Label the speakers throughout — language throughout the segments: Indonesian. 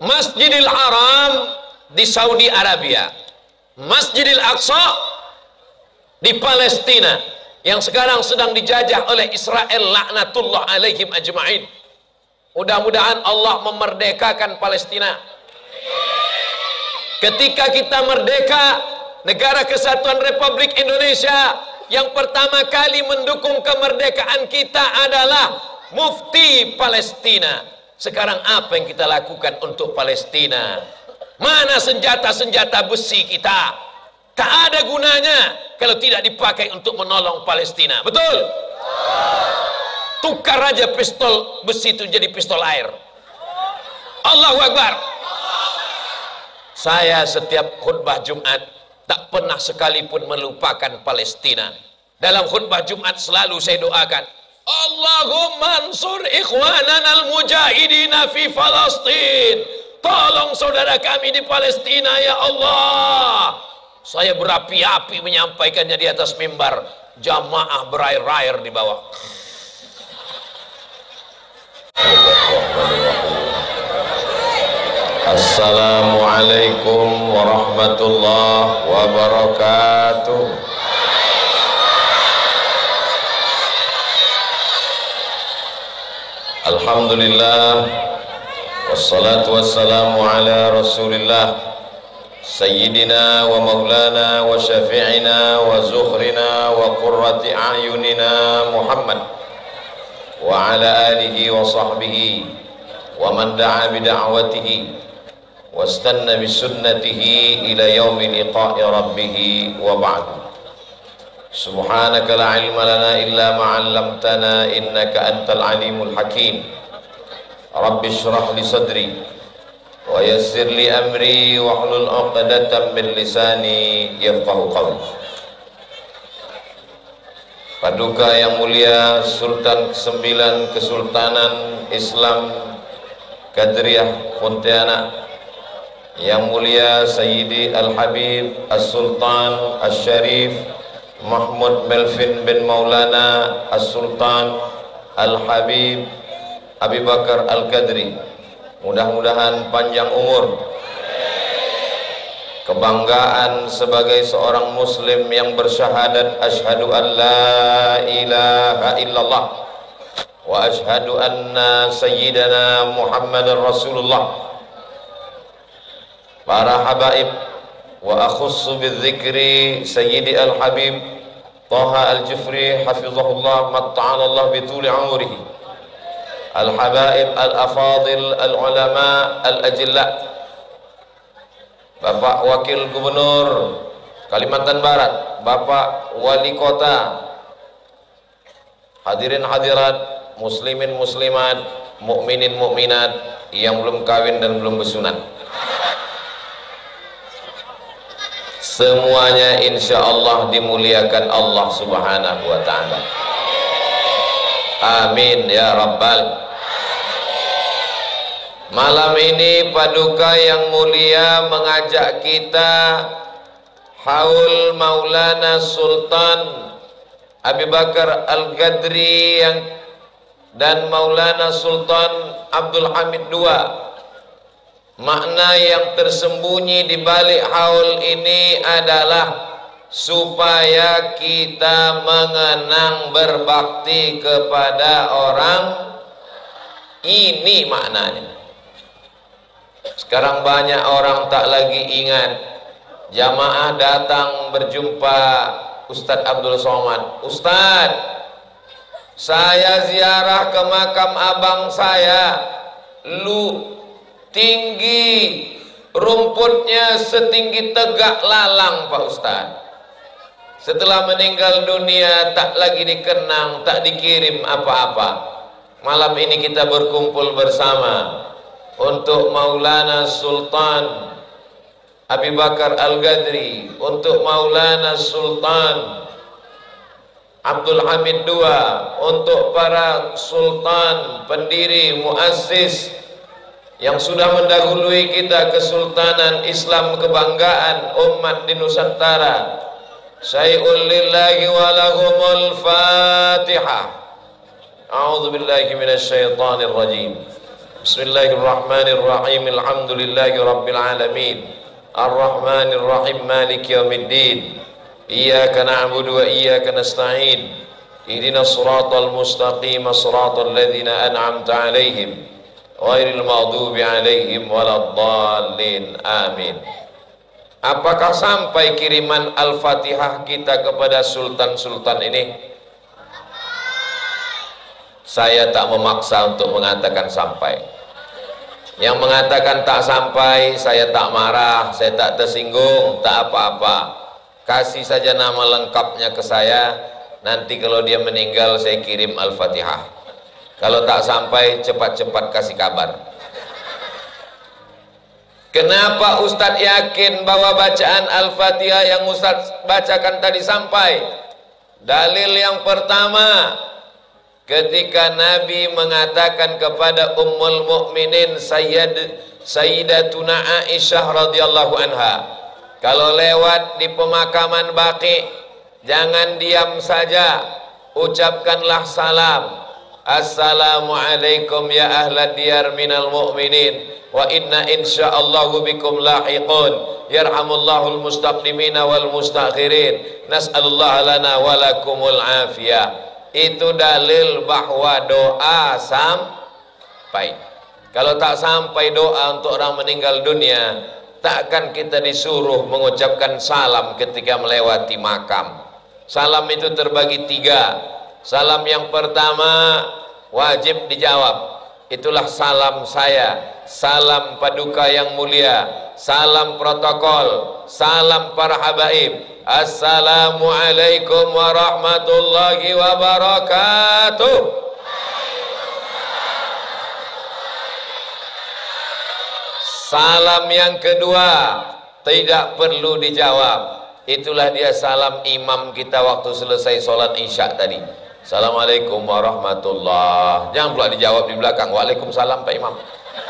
Speaker 1: Masjidil Haram di Saudi Arabia, Masjidil Aqsa di Palestina yang sekarang sedang dijajah oleh Israel, laknatullah alaihim ajma'in. Mudah-mudahan Allah memerdekakan Palestina. Ketika kita merdeka, Negara Kesatuan Republik Indonesia yang pertama kali mendukung kemerdekaan kita adalah Mufti Palestina. Sekarang apa yang kita lakukan untuk Palestina? Mana senjata-senjata besi kita? Tak ada gunanya kalau tidak dipakai untuk menolong Palestina. Betul? Tukar aja pistol besi itu jadi pistol air. Allahu Akbar. Saya setiap khutbah Jumat tak pernah sekalipun melupakan Palestina. Dalam khutbah Jumat selalu saya doakan, Allahumma ansur ikhwanana al-mujahidina fi Palestin. Tolong saudara kami di Palestina ya Allah. Saya berapi-api menyampaikannya di atas mimbar. Jamaah berair-air di bawah. Assalamualaikum warahmatullahi wabarakatuh. Alhamdulillah, wassalatu wassalamu ala rasulillah Sayyidina wa maulana wa syafi'ina wa zukhrina wa qurrati a'yunina Muhammad wa ala alihi wa sahbihi wa man da'a bida'watihi wa istanna bisunnatihi ila yaumi liqa'i rabbih wa ba'du. Subhanaka la ilma lana illa ma 'allamtana innaka antal alimul hakim. Rabbi shrah li sadri wa yassir li amri wa hlul 'uqdatam min lisani yafqahu qawli. Paduka yang mulia Sultan ke-9 Kesultanan Islam Qadriyah Pontianak, yang mulia Sayyidi Al-Habib As-Sultan As-Syarif Mahmud Melvin bin Maulana As-Sultan Al-Habib Abi Bakar Al-Qadri, mudah-mudahan panjang umur, kebanggaan sebagai seorang muslim yang bersyahadat asyhadu an la ilaha illallah wa asyhadu anna sayyidana Muhammadar Rasulullah. Para habaib wa akhussu bidzikri Sayyidi Al-Habib Taha Al-Jufri hafizahullah matta'alallah bituli umrihi, Al-Habaib Al-Afadil Al-Ulama Al-Ajilla, Bapak Wakil Gubernur Kalimantan Barat, Bapak Wali Kota, hadirin hadirat, muslimin muslimat, mukminin mukminat yang belum kawin dan belum bersunat, semuanya insya Allah dimuliakan Allah subhanahu wa ta'ala. Amin ya rabbal. Malam ini Paduka yang mulia mengajak kita haul Maulana Sultan Abi Bakar Al-Qadri dan Maulana Sultan Abdul Hamid II. Makna yang tersembunyi di balik haul ini adalah supaya kita mengenang berbakti kepada orang. Ini maknanya. Sekarang banyak orang tak lagi ingat. Jamaah datang berjumpa Ustadz Abdul Somad. Ustadz, saya ziarah ke makam abang saya. Lu tinggi, rumputnya setinggi tegak lalang Pak Ustadz. Setelah meninggal dunia tak lagi dikenang, tak dikirim apa-apa. Malam ini kita berkumpul bersama untuk Maulana Sultan Abi Bakar Al-Qadri, untuk Maulana Sultan Abdul Hamid II, untuk para sultan, pendiri, muassis yang sudah mendahului kita, Kesultanan Islam kebanggaan umat di Nusantara. Syai'ul lillahi wa lahumul Fatihah. A'udzu billahi minasyaitonir rajim. Bismillahirrahmanirrahim. Alhamdulillahi rabbil alamin. Ar-Rahmanir Rahim, Maliki yaumiddin. Iyyaka na'budu wa iyyaka nasta'in. Ihdinas siratal mustaqim, siratal ladzina an'amta 'alaihim ghairil maghdubi 'alaihim waladdallin. Amin. Apakah sampai kiriman Al-Fatihah kita kepada sultan-sultan ini? Saya tak memaksa untuk mengatakan sampai. Yang mengatakan tak sampai, saya tak marah, saya tak tersinggung, tak apa-apa. Kasih saja nama lengkapnya ke saya. Nanti kalau dia meninggal, saya kirim Al-Fatihah. Kalau tak sampai, cepat-cepat kasih kabar. Kenapa Ustadz yakin bahwa bacaan Al-Fatihah yang Ustadz bacakan tadi sampai? Dalil yang pertama, ketika Nabi mengatakan kepada Ummul Mukminin Sayyidatuna Aisyah radhiyallahu anha, kalau lewat di pemakaman Baqi, jangan diam saja, ucapkanlah salam. Assalamualaikum ya ahlad diyar minal mu'minin wa inna insyaallahu bikum lahiqun. Yarhamullahul mustaqdimina wal mustakhirin. Nas'alullaha lana walakumul afiyah. Itu dalil bahwa doa sampai. Kalau tak sampai doa untuk orang meninggal dunia, takkan kita disuruh mengucapkan salam ketika melewati makam. Salam itu terbagi tiga. Salam yang pertama wajib dijawab. Itulah salam saya, salam paduka yang mulia, salam protokol, salam para habaib. Assalamualaikum warahmatullahi wabarakatuh. Salam yang kedua tidak perlu dijawab. Itulah dia salam imam kita waktu selesai sholat isya tadi. Assalamualaikum warahmatullahi. Jangan pula dijawab di belakang. Waalaikumsalam Pak Imam.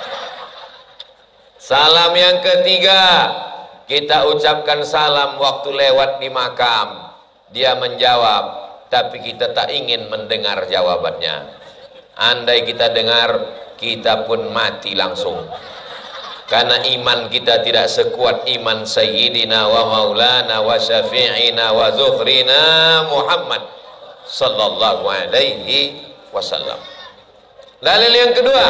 Speaker 1: Salam yang ketiga, kita ucapkan salam waktu lewat di makam. Dia menjawab, tapi kita tak ingin mendengar jawabannya. Andai kita dengar, kita pun mati langsung. Karena iman kita tidak sekuat iman Sayyidina wa Maulana wa Syafi'ina wa Zukhrina Muhammad sallallahu alaihi wasallam. Dalil yang kedua,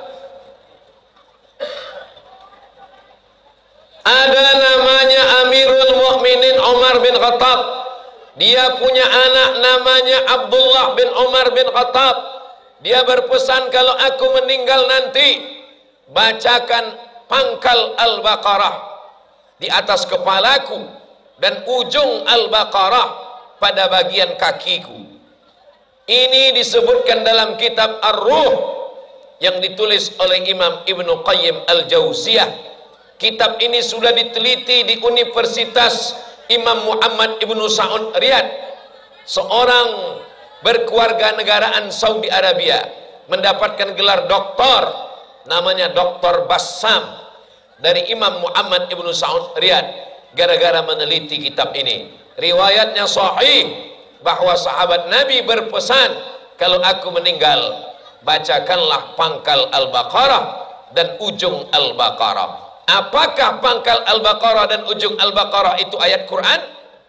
Speaker 1: ada namanya Amirul Mukminin Umar bin Khattab. Dia punya anak namanya Abdullah bin Umar bin Khattab. Dia berpesan, kalau aku meninggal nanti, bacakan pangkal Al-Baqarah di atas kepalaku dan ujung Al-Baqarah pada bagian kakiku. Ini disebutkan dalam kitab Ar-Ruh yang ditulis oleh Imam Ibnu Qayyim Al-Jauziyah. Kitab ini sudah diteliti di Universitas Imam Muhammad Ibnu Saud Riyadh, seorang berkeluarga negaraan Saudi Arabia, mendapatkan gelar doktor, namanya Dr. Bassam, dari Imam Muhammad Ibnu Saud Riyadh, gara-gara meneliti kitab ini. Riwayatnya sahih bahwa sahabat Nabi berpesan, kalau aku meninggal, bacakanlah pangkal Al-Baqarah dan ujung Al-Baqarah. Apakah pangkal Al-Baqarah dan ujung Al-Baqarah itu ayat Quran?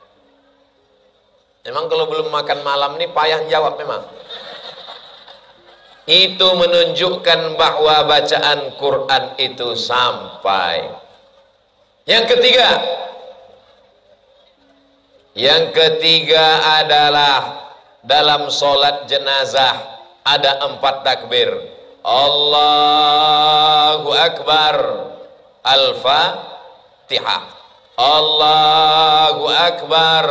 Speaker 1: Memang kalau belum makan malam nih payah jawab memang. Itu menunjukkan bahwa bacaan Quran itu sampai. Yang ketiga adalah dalam sholat jenazah ada 4 takbir. Allahu Akbar, Al-Fatihah. Allahu Akbar,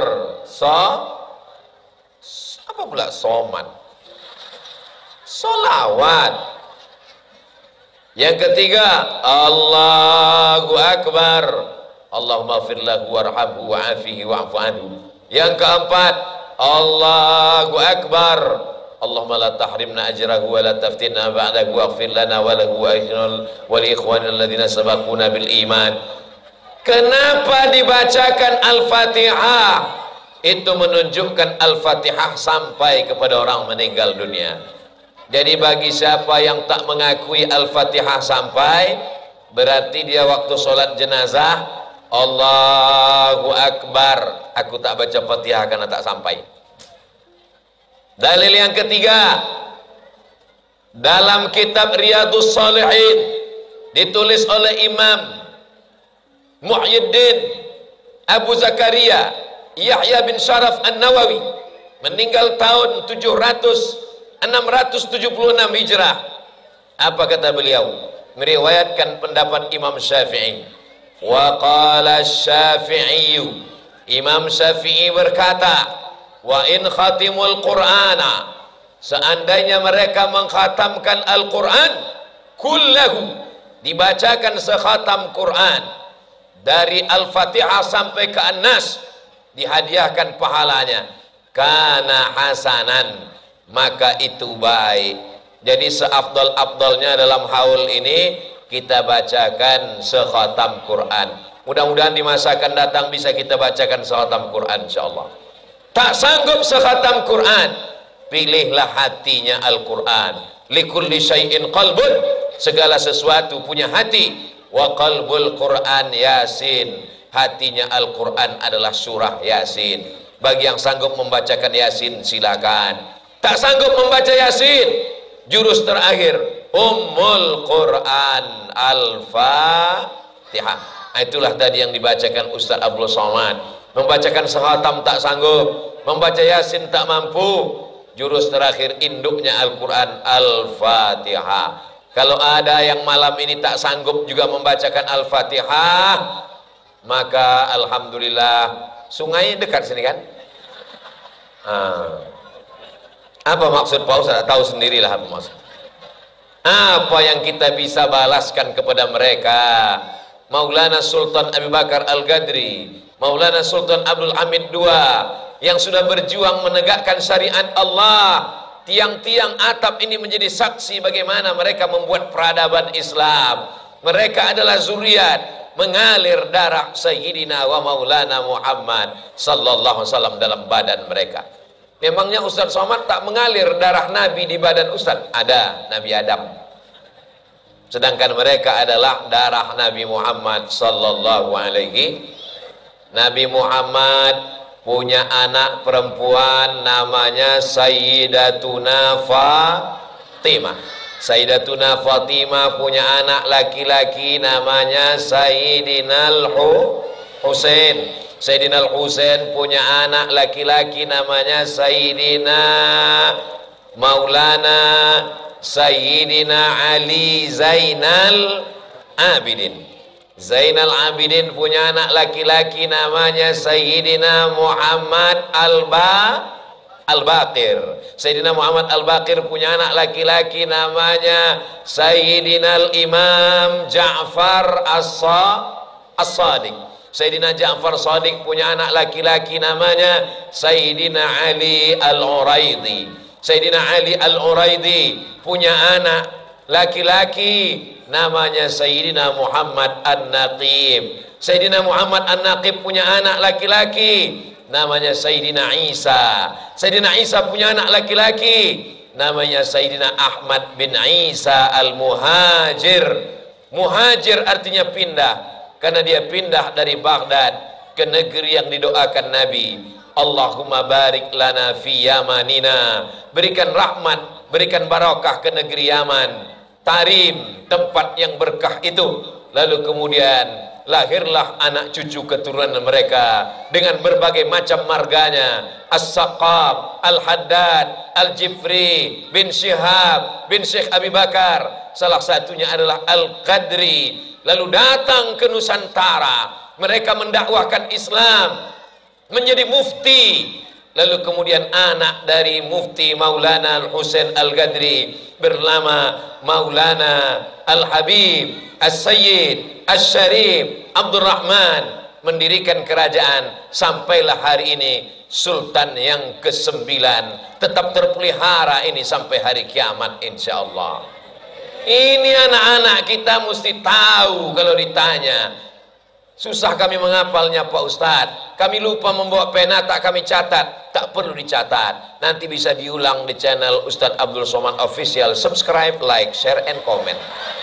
Speaker 1: apa pula soman? Solawat. Yang ketiga, Allahu Akbar, Allahumma firlahu warhamhu wa'afihi wa'fu anhu. Yang keempat, Allahu Akbar, Allahumma la tahrimna ajrahu wa la taftinna ba'dahu waghfir lana wa lahu wa li ikhwanina alladhina sabaquna bil iman. Kenapa dibacakan Al-Fatihah? Itu menunjukkan Al-Fatihah sampai kepada orang meninggal dunia. Jadi bagi siapa yang tak mengakui Al-Fatihah sampai, berarti dia waktu sholat jenazah, Allahu Akbar, aku tak baca Fatihah karena tak sampai. Dalil yang ketiga, dalam kitab Riyadhus Shalihin ditulis oleh Imam Muhyiddin Abu Zakaria Yahya bin Sharaf An-Nawawi, meninggal tahun 676 Hijrah. Apa kata beliau? Meriwayatkan pendapat Imam Syafi'i. Wa qala Syafi'i, Imam Syafi'i berkata, wa in khatimul Qur'ana, seandainya mereka mengkhatamkan Al-Quran kullahu, dibacakan sekhatam Quran dari Al-Fatihah sampai ke An-Nas, dihadiahkan pahalanya, kana hasanan, maka itu baik. Jadi seafdal-afdalnya dalam haul ini kita bacakan sekhatam Quran. Mudah-mudahan di masa akan datang bisa kita bacakan sekhatam Quran insyaallah. Tak sanggup sekhatam Quran, pilihlah hatinya Al-Quran. Likulli syai'in qalbun, segala sesuatu punya hati. Wa qalbul Quran Yasin, hatinya Al-Quran adalah surah Yasin. Bagi yang sanggup membacakan Yasin silakan. Tak sanggup membaca Yasin, jurus terakhir Ummul Quran Al-Fatihah. Itulah tadi yang dibacakan Ustaz Abdul Somad. Membacakan sekhatam tak sanggup, membaca Yasin tak mampu, jurus terakhir induknya Al-Quran Al-Fatihah. Kalau ada yang malam ini tak sanggup juga membacakan Al-Fatihah, maka alhamdulillah, sungai dekat sini kan. Apa maksud Pak Ustaz? Tahu sendirilah apa maksud. Apa yang kita bisa balaskan kepada mereka? Maulana Sultan Abu Bakar Al-Gadri, Maulana Sultan Abdul Hamid II, yang sudah berjuang menegakkan syariat Allah. Tiang-tiang atap ini menjadi saksi bagaimana mereka membuat peradaban Islam. Mereka adalah zuriat mengalir darah Sayyidina wa Maulana Muhammad sallallahu alaihi wasallam dalam badan mereka. Memangnya Ustaz Somad tak mengalir darah Nabi di badan Ustaz? Ada, Nabi Adam. Sedangkan mereka adalah darah Nabi Muhammad sallallahu alaihi. Nabi Muhammad punya anak perempuan namanya Sayyidatuna Fatimah. Sayyidatuna Fatimah punya anak laki-laki namanya Sayyidina Husain. Sayyidina Husain punya anak laki-laki namanya Sayyidina Maulana Sayyidina Ali Zainal Abidin. Zainal Abidin punya anak laki-laki namanya Sayyidina Muhammad Al-Baqir. Sayyidina Muhammad Al-Baqir punya anak laki-laki namanya Sayyidina Imam Ja'far As-Sadiq. Sayyidina Ja'far Sadiq punya anak laki-laki namanya Sayyidina Ali Al-Uraidi. Sayyidina Ali Al-Uraidi punya anak laki-laki namanya Sayyidina Muhammad An-Naqib. Sayyidina Muhammad An-Naqib punya anak laki-laki namanya Sayyidina Isa. Sayyidina Isa punya anak laki-laki namanya Sayyidina Ahmad bin Isa Al-Muhajir. Muhajir artinya pindah, karena dia pindah dari Baghdad ke negeri yang didoakan Nabi. Allahumma barik lana fi Yamanina, berikan rahmat, berikan barakah ke negeri Yaman, Tarim, tempat yang berkah itu. Lalu kemudian lahirlah anak cucu keturunan mereka dengan berbagai macam marganya: As-Saqaf, Al-Haddad, Al-Jifri, bin Syihab, bin Syekh Abi Bakar, salah satunya adalah Al-Qadri. Lalu datang ke Nusantara, mereka mendakwahkan Islam, menjadi mufti. Lalu kemudian anak dari mufti Maulana Al-Husain Al-Qadri bernama Maulana Al-Habib As-Sayyid As-Syarif Abdurrahman mendirikan kerajaan. Sampailah hari ini Sultan yang ke-9, tetap terpelihara ini sampai hari kiamat insyaallah. Ini anak-anak kita mesti tahu kalau ditanya, Susah kami menghafalnya Pak Ustadz. Kami lupa membawa pena, tak kami catat. Tak perlu dicatat. Nanti bisa diulang di channel Ustadz Abdul Somad Official. Subscribe, like, share, and comment.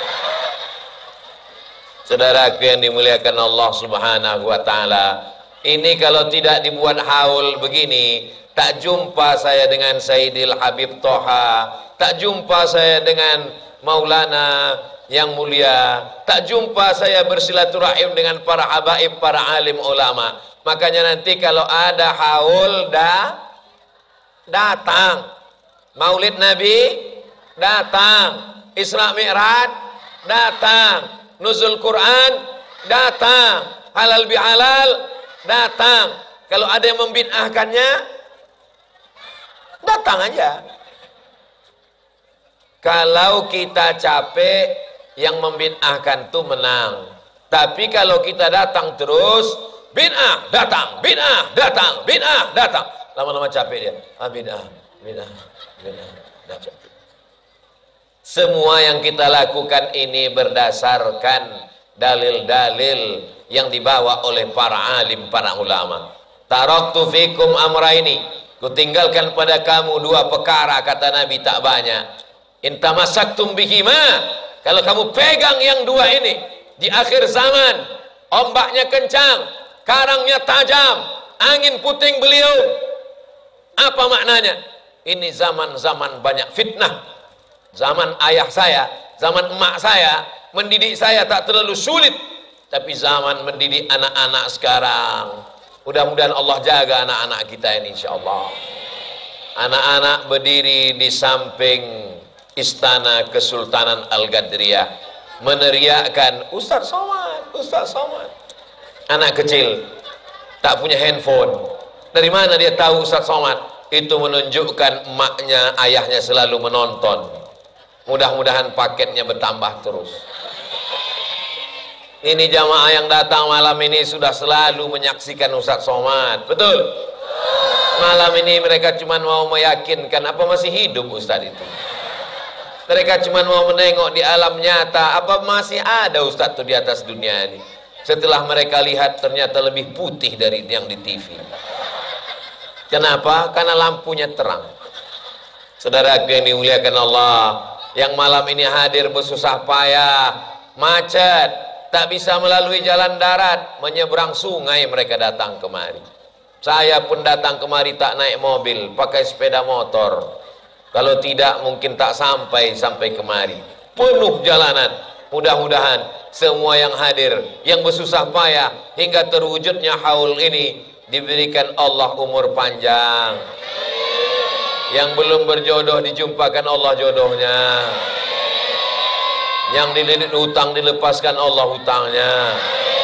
Speaker 1: Saudaraku yang dimuliakan Allah Subhanahu wa Ta'ala, ini kalau tidak dibuat haul begini, tak jumpa saya dengan Sayyidil Habib Toha, tak jumpa saya dengan Maulana yang mulia, tak jumpa saya bersilaturahim dengan para habaib, para alim ulama. Makanya nanti kalau ada haul datang, Maulid Nabi datang, Isra Mi'raj datang, Nuzul Quran datang, halal bihalal datang. Kalau ada yang membid'ahkannya, datang aja. Kalau kita capek, yang membid'ahkan itu menang. Tapi kalau kita datang terus, bid'ah datang, bid'ah datang, bid'ah datang, lama-lama capek dia. Bid'ah capek. Semua yang kita lakukan ini berdasarkan dalil-dalil yang dibawa oleh para alim, para ulama. Taraktu fikum amraini, kutinggalkan pada kamu dua perkara, kata Nabi, tak banyak. Intamasaktum bihima, kalau kamu pegang yang dua ini, di akhir zaman, ombaknya kencang, karangnya tajam, angin puting beliung. Apa maknanya? Ini zaman-zaman banyak fitnah. Zaman ayah saya, zaman emak saya, mendidik saya tak terlalu sulit. Tapi zaman mendidik anak-anak sekarang, mudah-mudahan Allah jaga anak-anak kita ini, insyaAllah. Anak-anak berdiri di samping Istana Kesultanan Al-Gadriyah, meneriakkan Ustaz Somad, Ustaz Somad. Anak kecil tak punya handphone. Dari mana dia tahu Ustaz Somad? Itu menunjukkan emaknya, ayahnya selalu menonton. Mudah-mudahan paketnya bertambah terus. Ini jamaah yang datang malam ini sudah selalu menyaksikan Ustaz Somad. Betul? Malam ini mereka cuma mau meyakinkan apa masih hidup Ustaz itu. Mereka cuma mau menengok di alam nyata, apa masih ada Ustaz itu di atas dunia ini. Setelah mereka lihat ternyata lebih putih dari yang di TV. Kenapa? Karena lampunya terang. Saudara yang dimuliakan Allah, yang malam ini hadir bersusah payah, macet, tak bisa melalui jalan darat, menyeberang sungai mereka datang kemari. Saya pun datang kemari tak naik mobil, pakai sepeda motor. Kalau tidak mungkin tak sampai kemari. Penuh jalanan. Mudah-mudahan semua yang hadir, yang bersusah payah hingga terwujudnya haul ini, diberikan Allah umur panjang. Yang belum berjodoh dijumpakan Allah jodohnya. Yang dililit hutang dilepaskan Allah hutangnya.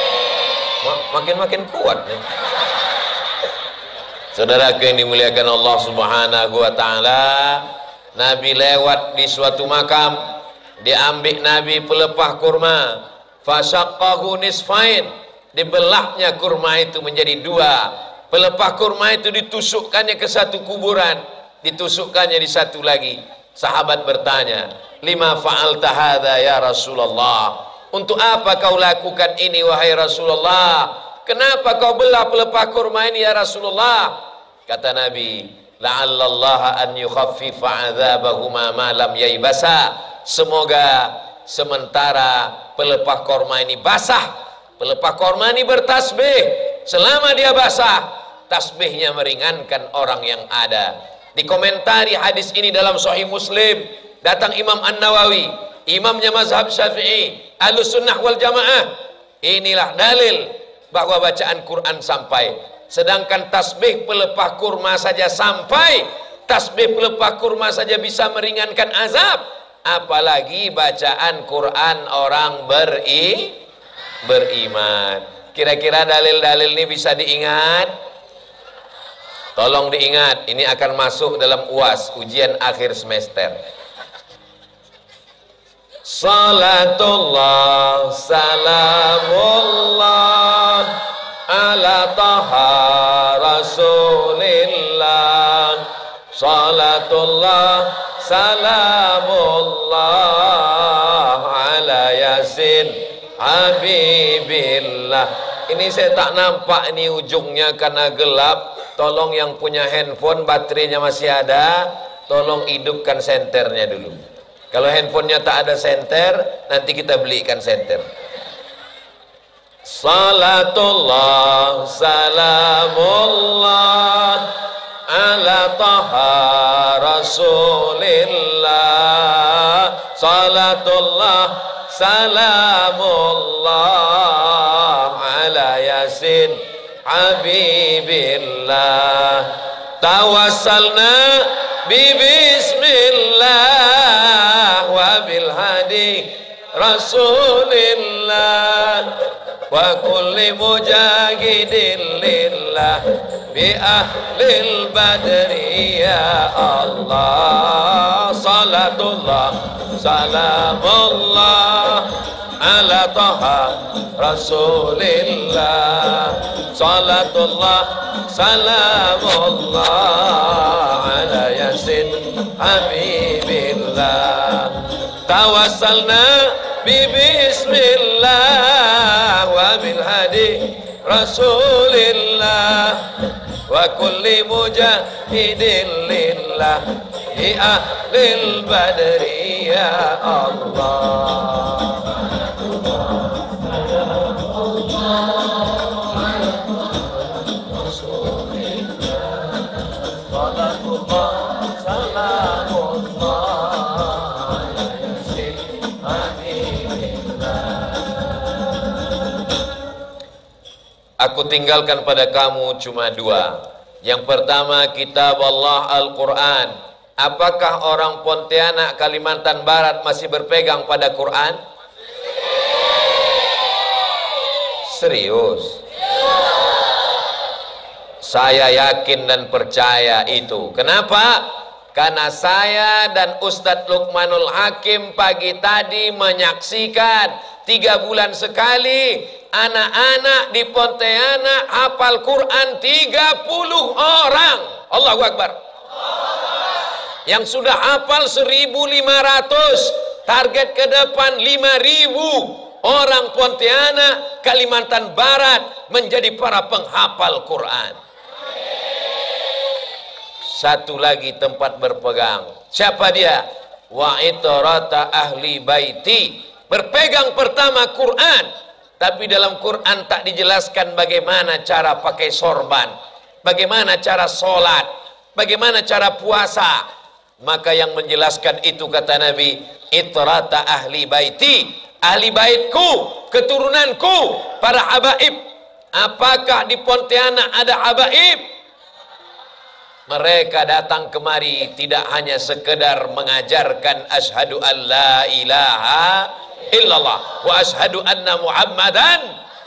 Speaker 1: Makin kuat nih. Saudaraku yang dimuliakan Allah Subhanahu wa Ta'ala, Nabi lewat di suatu makam, diambil Nabi pelepah kurma, fasaqqahu nisfain, dibelahnya kurma itu menjadi dua. Pelepah kurma itu ditusukkannya ke satu kuburan, ditusukkannya di satu lagi. Sahabat bertanya, lima fa'alta hadza ya Rasulullah? Untuk apa kau lakukan ini wahai Rasulullah? Kenapa kau belah pelepah kurma ini ya Rasulullah? Kata Nabi, la'allallaha an yukhaffifa 'adzabahuma ma lam yaibasa. Semoga sementara pelepah korma ini basah, pelepah korma ini bertasbih, selama dia basah, tasbihnya meringankan orang yang ada. Dikomentari hadis ini dalam Sahih Muslim, datang Imam An-Nawawi, imamnya mazhab Syafi'i, Ahlus Sunnah wal Jamaah. Inilah dalil bahwa bacaan Quran sampai. Sedangkan tasbih pelepah kurma saja sampai, tasbih pelepah kurma saja bisa meringankan azab, apalagi bacaan Quran orang beriman. Kira-kira dalil-dalil ini bisa diingat? Tolong diingat, ini akan masuk dalam UAS, ujian akhir semester. Salatullah salamullah ala taha rasulillah, salatullah salamullah ala yasin habibillah. Ini saya tak nampak ini ujungnya karena gelap. Tolong yang punya handphone baterainya masih ada, tolong hidupkan senternya dulu. Kalau handphonenya tak ada senter, nanti kita belikan senter. Salatullah salamullah ala taha rasulillah. Salatullah salamullah ala yasin habibillah. Tawassalna bismillah wa bil hadi rasulillah wa kulli mujahidin lillah bi ahlil badri ya Allah. Salatullah salamullah ala taha rasulillah. Salatullah salamullah ala yasin habibillah. Tawassalna bismillah wa bil hadi rasulillah wa kulli mujahidin lillah bi ahlil badri ya Allah. Aku tinggalkan pada kamu cuma dua. Yang pertama, kitab Allah Al-Quran. Apakah orang Pontianak, Kalimantan Barat masih berpegang pada Quran? Serius? Saya yakin dan percaya itu. Kenapa? Karena saya dan Ustadz Luqmanul Hakim pagi tadi menyaksikan 3 bulan sekali anak-anak di Pontianak hafal Quran 30 orang. Allahu Akbar. Yang sudah hafal 1.500, target ke depan 5.000 orang Pontianak, Kalimantan Barat menjadi para penghafal Quran. Satu lagi tempat berpegang. Siapa dia? Wa itarata ahli baiti. Berpegang pertama Quran. Tapi dalam Quran tak dijelaskan bagaimana cara pakai sorban, bagaimana cara sholat, bagaimana cara puasa. Maka yang menjelaskan itu kata Nabi, itrata ahli baiti, ahli baitku, keturunanku, para habaib. Apakah di Pontianak ada habaib? Mereka datang kemari tidak hanya sekedar mengajarkan asyhadu an la ilaha illallah wa asyhadu anna muhammadan,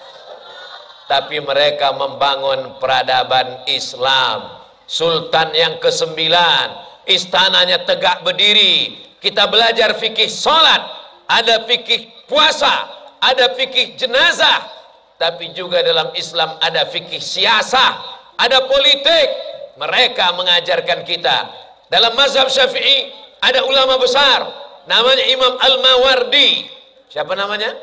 Speaker 1: tapi mereka membangun peradaban Islam. Sultan yang ke-9, istananya tegak berdiri. Kita belajar fikih salat, ada fikih puasa, ada fikih jenazah, tapi juga dalam Islam ada fikih siasah, ada politik. Mereka mengajarkan kita. Dalam mazhab Syafi'i ada ulama besar namanya Imam Al-Mawardi. Siapa namanya?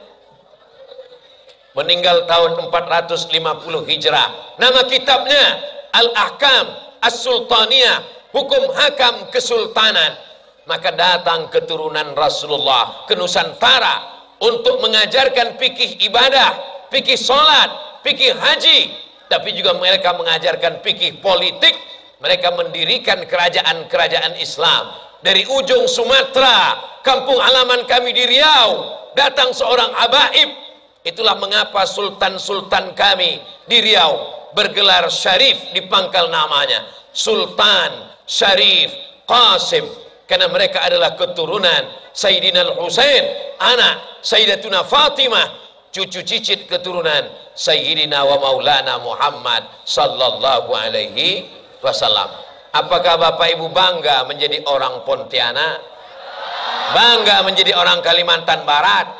Speaker 1: Meninggal tahun 450 Hijrah. Nama kitabnya Al-Ahkam As-Sultaniyah, hukum hakam kesultanan. Maka datang keturunan Rasulullah ke Nusantara untuk mengajarkan fikih ibadah, fikih salat, fikih haji, tapi juga mereka mengajarkan fikih politik. Mereka mendirikan kerajaan-kerajaan Islam. Dari ujung Sumatera, kampung halaman kami di Riau, datang seorang habaib. Itulah mengapa sultan-sultan kami di Riau bergelar Syarif di pangkal namanya. Sultan, Syarif, Qasim. Karena mereka adalah keturunan Sayyidina Al-Husain, anak Sayyidatuna Fatimah, cucu cicit keturunan Sayyidina wa Maulana Muhammad sallallahu alaihi wasallam. Apakah Bapak Ibu bangga menjadi orang Pontianak? Bangga menjadi orang Kalimantan Barat?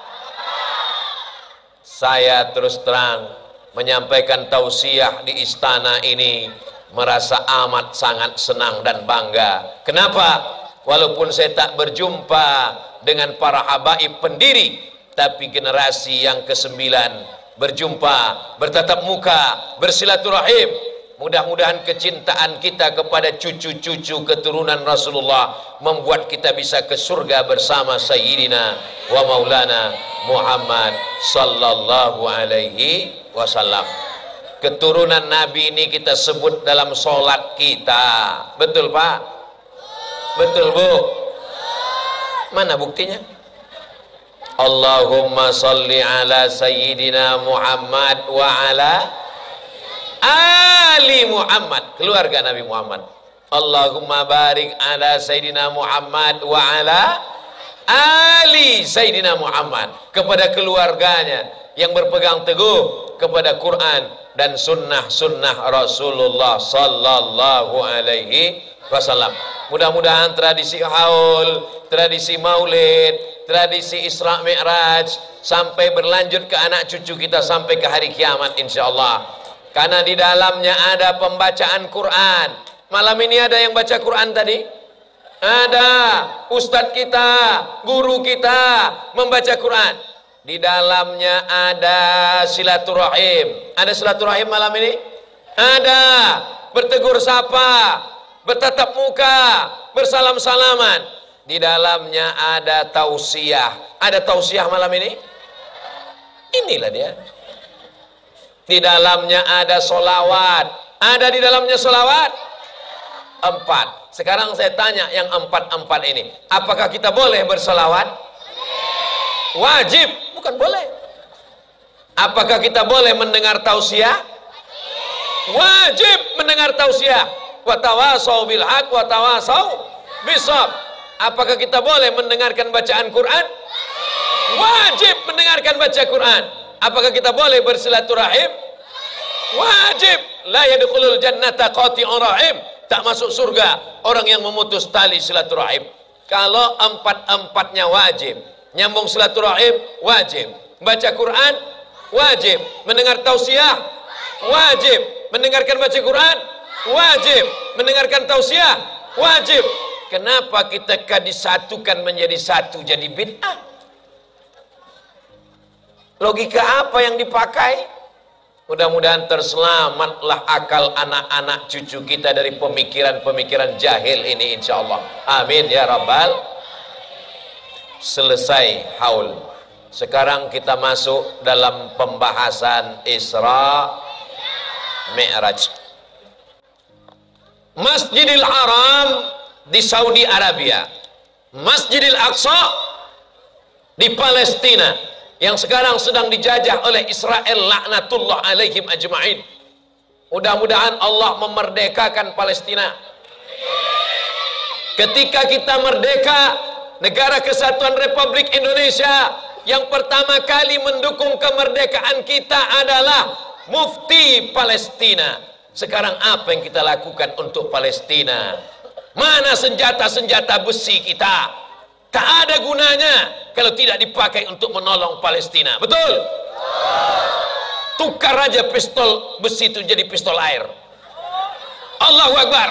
Speaker 1: Saya terus terang menyampaikan tausiah di istana ini merasa amat sangat senang dan bangga. Kenapa? Walaupun saya tak berjumpa dengan para habaib pendiri, tapi generasi yang ke-9 berjumpa, bertatap muka, bersilaturahim. Mudah-mudahan kecintaan kita kepada cucu-cucu keturunan Rasulullah membuat kita bisa ke surga bersama Sayyidina wa Maulana Muhammad sallallahu alaihi wasallam. Keturunan Nabi ini kita sebut dalam sholat kita. Betul Pak? Betul Bu? Mana buktinya? Allahumma salli ala Sayyidina Muhammad wa ala Ali Muhammad, keluarga Nabi Muhammad. Allahumma barik ala Sayyidina Muhammad wa ala Ali Sayyidina Muhammad, kepada keluarganya yang berpegang teguh kepada Quran dan sunnah-sunnah Rasulullah sallallahu alaihi wasallam. Mudah-mudahan tradisi haul, tradisi maulid, tradisi Isra Mi'raj sampai berlanjut ke anak cucu kita sampai ke hari kiamat insyaallah. Karena di dalamnya ada pembacaan Quran. Malam ini ada yang baca Quran tadi? Ada. Ustadz kita, guru kita membaca Quran. Di dalamnya ada silaturahim. Ada silaturahim malam ini? Ada. Bertegur sapa, bertatap muka, bersalam-salaman. Di dalamnya ada tausiah. Ada tausiah malam ini? Inilah dia. Di dalamnya ada solawat. Ada di dalamnya solawat? 4. Sekarang saya tanya yang 4 ini, apakah kita boleh bersolawat? Wajib, bukan boleh. Apakah kita boleh mendengar tausiah? Wajib mendengar tausiah. Wa tawasau bil haq wa tawasau bisab. Apakah kita boleh mendengarkan bacaan Quran? Wajib mendengarkan baca Quran. Apakah kita boleh bersilaturahim? Wajib. La yadkhulul jannata qati'ur rahim. Tak masuk surga orang yang memutus tali silaturahim. Kalau 4-4-nya wajib. Nyambung silaturahim wajib. Baca Quran wajib. Mendengar tausiah wajib. Mendengarkan baca Quran wajib. Mendengarkan tausiah wajib. Kenapa kita disatukan menjadi satu jadi bid'ah? Logika apa yang dipakai? Mudah-mudahan terselamatlah akal anak-anak cucu kita dari pemikiran-pemikiran jahil ini insyaallah. Amin ya rabbal. Selesai haul. Sekarang kita masuk dalam pembahasan Isra Mi'raj. Masjidil Haram di Saudi Arabia, Masjidil Aqsa di Palestina yang sekarang sedang dijajah oleh Israel laknatullah alaihim ajma'in. Mudah-mudahan Allah memerdekakan Palestina. Ketika kita merdeka, Negara Kesatuan Republik Indonesia yang pertama kali mendukung kemerdekaan kita adalah Mufti Palestina. Sekarang apa yang kita lakukan untuk Palestina? Mana senjata-senjata besi kita? Tak ada gunanya kalau tidak dipakai untuk menolong Palestina. Betul? Tukar aja pistol besi itu jadi pistol air. Allahu Akbar.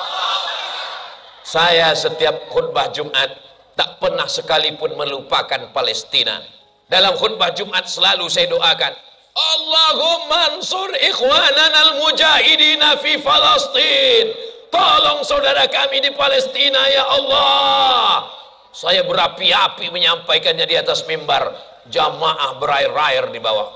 Speaker 1: Saya setiap khutbah Jumat tak pernah sekalipun melupakan Palestina. Dalam khutbah Jumat selalu saya doakan, Allahumma ansur ikhwanana al-mujahidina fi Palestin. Tolong saudara kami di Palestina ya Allah. Saya berapi-api menyampaikannya di atas mimbar. Jamaah berair-air di bawah.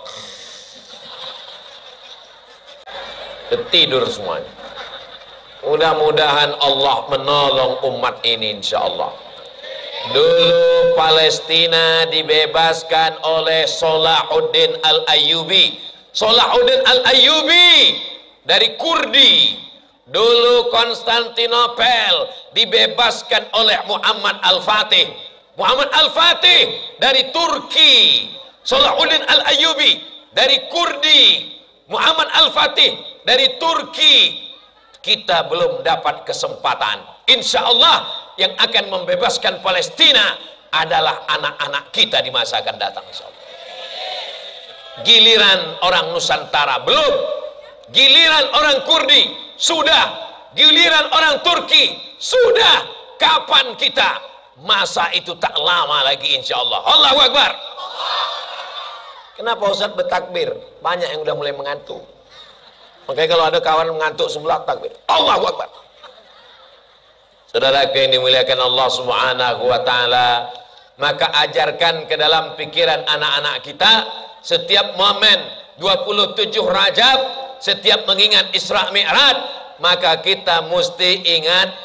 Speaker 1: Tidur semuanya. Mudah-mudahan Allah menolong umat ini insyaallah. Dulu Palestina dibebaskan oleh Salahuddin Al-Ayyubi. Salahuddin Al-Ayyubi dari Kurdi. Dulu Konstantinopel dibebaskan oleh Muhammad Al-Fatih. Muhammad Al-Fatih dari Turki. Salahuddin Al-Ayyubi dari Kurdi. Muhammad Al-Fatih dari Turki. Kita belum dapat kesempatan. Insya Allah yang akan membebaskan Palestina adalah anak-anak kita di masa akan datang insya Allah. Giliran orang Nusantara belum. Giliran orang Kurdi sudah. Giliran orang Turki sudah. Kapan kita? Masa itu tak lama lagi insya Allah. Allahu Akbar. Kenapa Ustaz bertakbir? Banyak yang udah mulai mengantuk. Makanya kalau ada kawan mengantuk sebelah, takbir Allahu Akbar. Saudara yang dimuliakan Allah Subhanahu wa taala, maka ajarkan ke dalam pikiran anak-anak kita setiap momen 27 Rajab, setiap mengingat Isra Mi'raj, maka kita mesti ingat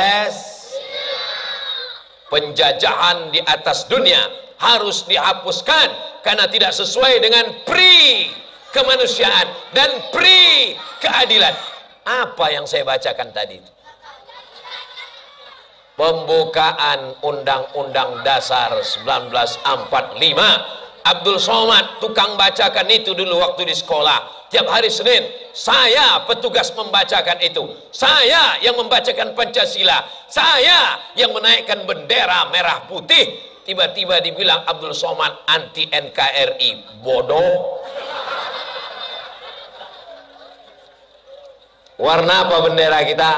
Speaker 1: penjajahan di atas dunia harus dihapuskan karena tidak sesuai dengan pri kemanusiaan dan pri keadilan. Apa yang saya bacakan tadi itu? Pembukaan Undang-Undang Dasar 1945. Abdul Somad tukang bacakan itu dulu waktu di sekolah. Tiap hari Senin saya petugas membacakan itu. Saya yang membacakan Pancasila. Saya yang menaikkan bendera merah putih. Tiba-tiba dibilang Abdul Somad anti NKRI. Bodoh. Warna apa bendera kita?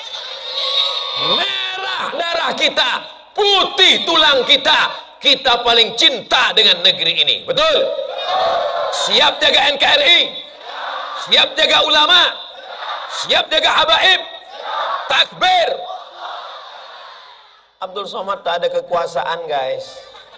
Speaker 1: Merah darah kita, putih tulang kita. Kita paling cinta dengan negeri ini. Betul? Siap jaga NKRI? Siap jaga ulama? Siap jaga habaib? Takbir. Abdul Somad tak ada kekuasaan, guys.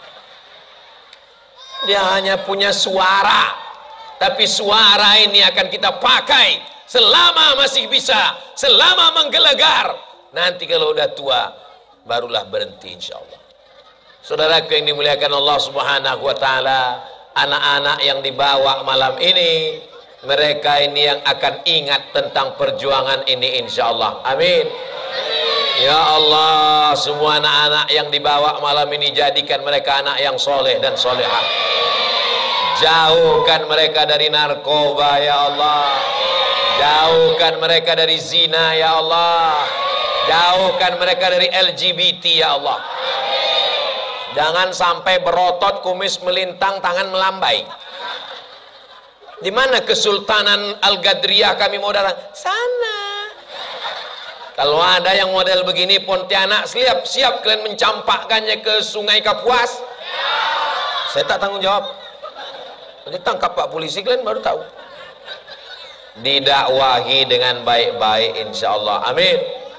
Speaker 1: Dia hanya punya suara. Tapi suara ini akan kita pakai selama masih bisa, selama menggelegar. Nanti kalau udah tua barulah berhenti insyaallah. Saudaraku yang dimuliakan Allah Subhanahu wa taala, anak-anak yang dibawa malam ini, mereka ini yang akan ingat tentang perjuangan ini insyaallah. Amin. Ya Allah, semua anak-anak yang dibawa malam ini jadikan mereka anak yang soleh dan solehah. Jauhkan mereka dari narkoba ya Allah. Jauhkan mereka dari zina ya Allah. Jauhkan mereka dari LGBT ya Allah. Jangan sampai berotot, kumis melintang, tangan melambai. Di mana Kesultanan Al-Gadriyah kami mau datang? Sana. Kalau ada yang model begini Pontianak, siap kalian mencampakkannya ke Sungai Kapuas? Saya tak tanggung jawab. Nanti tangkap Pak polisi, kalian baru tahu. Didakwahi dengan baik-baik insyaallah. Amin.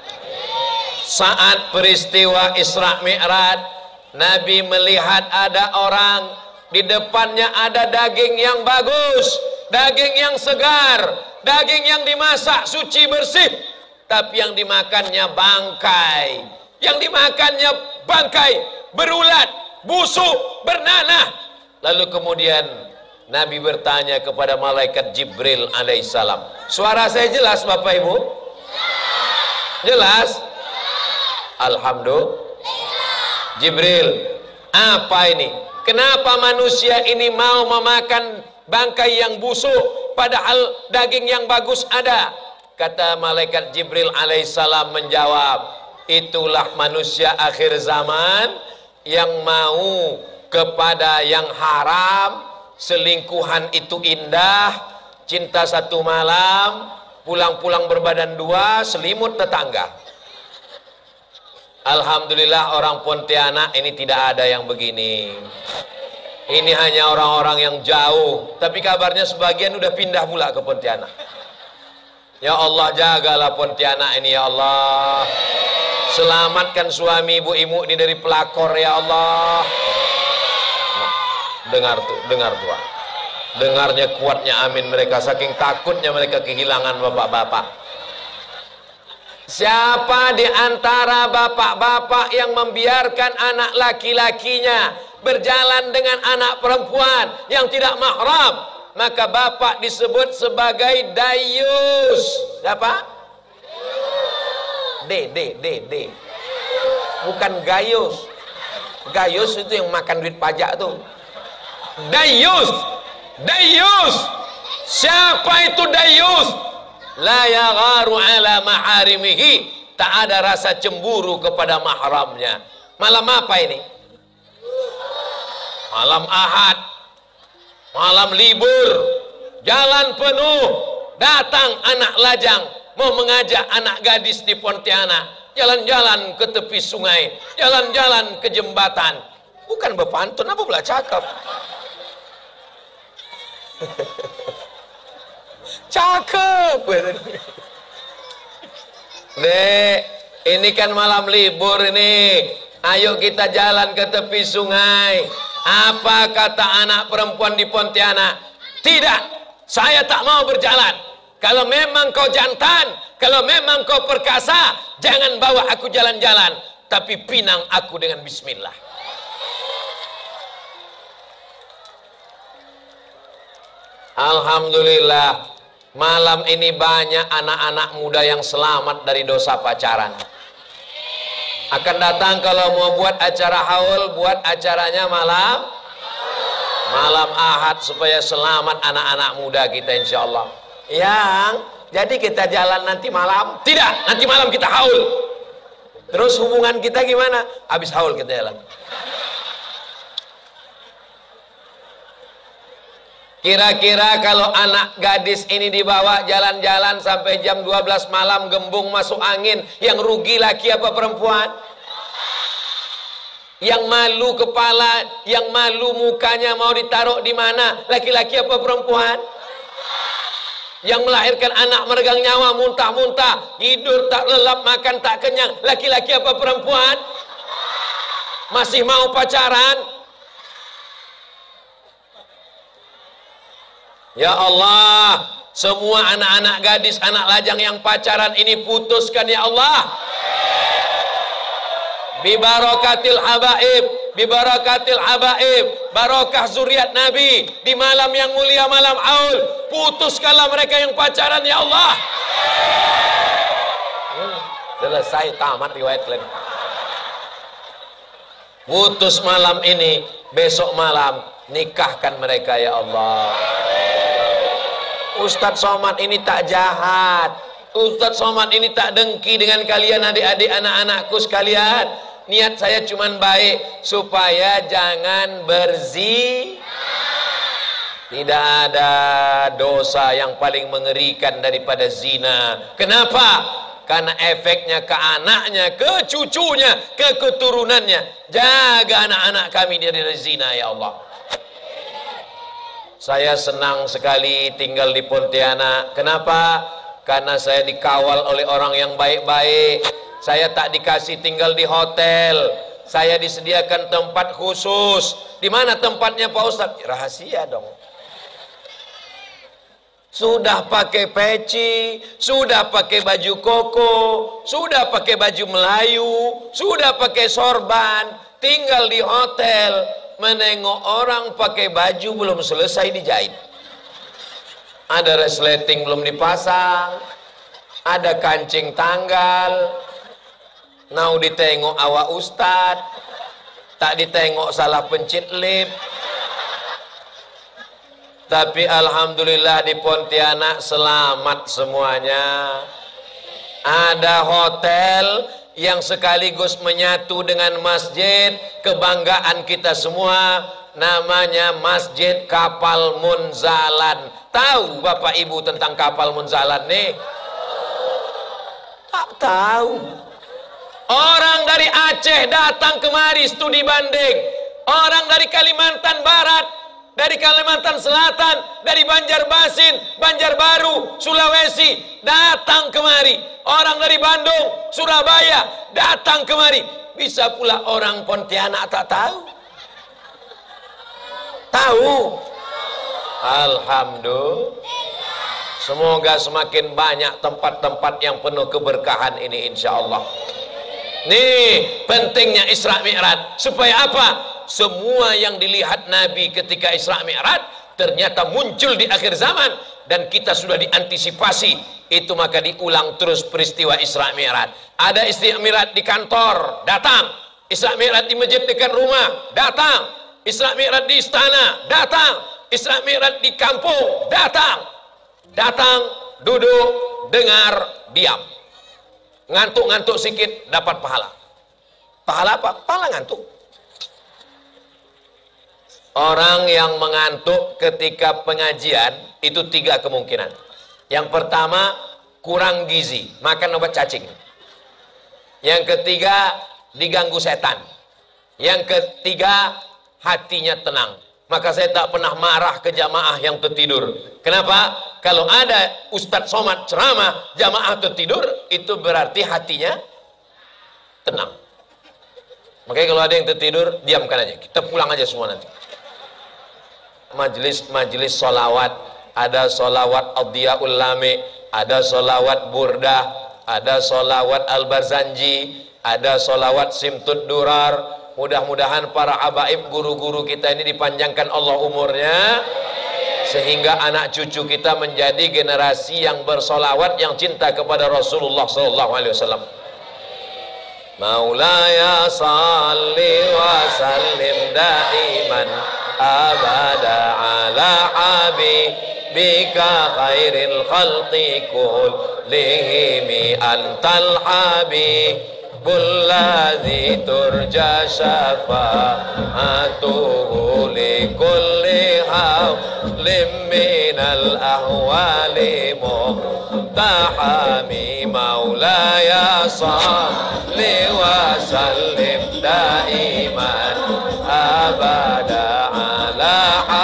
Speaker 1: Saat peristiwa Isra Mi'raj, Nabi melihat ada orang di depannya ada daging yang bagus, daging yang segar, daging yang dimasak suci bersih, tapi yang dimakannya bangkai. Yang dimakannya bangkai, berulat, busuk, bernanah. Lalu kemudian Nabi bertanya kepada malaikat Jibril alaihissalam. Suara saya jelas Bapak Ibu? Jelas? Alhamdulillah. Jibril, apa ini? Kenapa manusia ini mau memakan bangkai yang busuk padahal daging yang bagus ada? Kata malaikat Jibril alaihissalam menjawab, itulah manusia akhir zaman yang mau kepada yang haram. Selingkuhan itu indah, cinta satu malam, pulang-pulang berbadan dua, selimut tetangga. Alhamdulillah orang Pontianak ini tidak ada yang begini. Ini hanya orang-orang yang jauh, tapi kabarnya sebagian udah pindah pula ke Pontianak. Ya Allah, jagalah Pontianak ini ya Allah. Selamatkan suami ibu-ibu ini dari pelakor ya Allah. Dengar tuh, dengarnya kuatnya amin mereka, saking takutnya mereka kehilangan bapak-bapak. Siapa di antara bapak-bapak yang membiarkan anak laki-lakinya berjalan dengan anak perempuan yang tidak mahram, maka bapak disebut sebagai dayus. Siapa? D. Bukan gayus. Gayus itu yang makan duit pajak tuh. Dayus. Siapa itu dayus? La yagharu ala maharimihi, tak ada rasa cemburu kepada mahramnya. Malam apa ini? Malam Ahad, malam libur, jalan penuh, datang anak lajang mau mengajak anak gadis di Pontianak jalan-jalan ke tepi sungai, jalan-jalan ke jembatan. Bukan bepantun, apa pula cakap? Cakep. Dek, ini kan malam libur ini. Ayo kita jalan ke tepi sungai. Apa kata anak perempuan di Pontianak? Tidak, saya tak mau berjalan. Kalau memang kau jantan, kalau memang kau perkasa, jangan bawa aku jalan-jalan, tapi pinang aku dengan bismillah. Alhamdulillah, malam ini banyak anak-anak muda yang selamat dari dosa pacaran. Akan datang kalau mau buat acara haul, buat acaranya malam Ahad supaya selamat anak-anak muda kita insyaallah. Jadi kita jalan nanti malam? Tidak, nanti malam kita haul. Terus hubungan kita gimana? Habis haul kita jalan. Kira-kira kalau anak gadis ini dibawa jalan-jalan sampai jam 12 malam gembung masuk angin, yang rugi laki apa perempuan? Yang malu kepala, yang malu mukanya mau ditaruh di mana? Laki-laki apa perempuan? Yang melahirkan anak meregang nyawa, muntah-muntah, tidur tak lelap, makan tak kenyang, laki-laki apa perempuan? Masih mau pacaran? Ya Allah, semua anak-anak gadis, anak lajang yang pacaran ini putuskan ya Allah. Bibarakatil habaib, bibarakatil habaib, barokah zuriat Nabi di malam yang mulia, malam haul, putuskanlah mereka yang pacaran ya Allah. Selesai, tamat riwayat kalian. Putus malam ini, besok malam nikahkan mereka ya Allah. Ustadz Somad ini tak jahat, Ustadz Somad ini tak dengki dengan kalian adik-adik anak-anakku sekalian. Niat saya cuman baik supaya jangan berzina. Tidak ada dosa yang paling mengerikan daripada zina. Kenapa? Karena efeknya ke anaknya, ke cucunya, ke keturunannya. Jaga anak-anak kami dari zina ya Allah. Saya senang sekali tinggal di Pontianak. Kenapa? Karena saya dikawal oleh orang yang baik-baik. Saya tak dikasih tinggal di hotel. Saya disediakan tempat khusus. Di mana tempatnya Pak Ustadz? Rahasia dong. Sudah pakai peci, sudah pakai baju koko, sudah pakai baju Melayu, sudah pakai sorban, tinggal di hotel, menengok orang pakai baju belum selesai dijahit, ada resleting belum dipasang, ada kancing tanggal, mau ditengok awak ustad, tak ditengok salah pencit lip. Tapi alhamdulillah di Pontianak selamat semuanya. Ada hotel yang sekaligus menyatu dengan masjid, kebanggaan kita semua, namanya Masjid Kapal Munzalan. Tahu Bapak Ibu tentang Kapal Munzalan nih? Tak tahu. Orang dari Aceh datang kemari studi banding, orang dari Kalimantan Barat, dari Kalimantan Selatan, dari Banjarmasin, Banjarbaru, Sulawesi datang kemari. Orang dari Bandung, Surabaya datang kemari. Bisa pula orang Pontianak tak tahu? Tahu. Alhamdulillah. Semoga semakin banyak tempat-tempat yang penuh keberkahan ini insya Allah. Nih pentingnya Isra Mi'raj. Supaya apa? Semua yang dilihat Nabi ketika Isra Mi'raj ternyata muncul di akhir zaman, dan kita sudah diantisipasi itu, maka diulang terus peristiwa Isra Mi'raj. Ada Isra Mi'raj di kantor, datang. Isra Mi'raj di masjid dekat rumah, datang. Isra Mi'raj di istana, datang. Isra Mi'raj di kampung, datang. Datang, duduk, dengar, diam. Ngantuk-ngantuk sikit dapat pahala. Pahala apa? Pahala ngantuk. Orang yang mengantuk ketika pengajian itu 3 kemungkinan. Yang pertama, kurang gizi, makan obat cacing. Yang ketiga, diganggu setan. Yang ketiga, hatinya tenang. Maka saya tak pernah marah ke jamaah yang tertidur. Kenapa? Kalau ada Ustadz Somad ceramah, jamaah tertidur, itu berarti hatinya tenang. Makanya kalau ada yang tertidur, diamkan aja. Kita pulang aja semua nanti. Majelis sholawat, ada sholawat Adhiyaul Lami, ada sholawat Burdah, ada sholawat Al-Barzanji, ada sholawat Simtud Durar. Mudah-mudahan para habaib, guru-guru kita ini dipanjangkan Allah umurnya, sehingga anak cucu kita menjadi generasi yang bersolawat, yang cinta kepada Rasulullah SAW. Maulaya salli wa sallim daiman abada ala habibika khairil khalqi kullihim antal habib kulladzi turja syafa'atuhu likulli hawlim minal ahwali muhtahami maulaya salli wa sallim daiman abada ala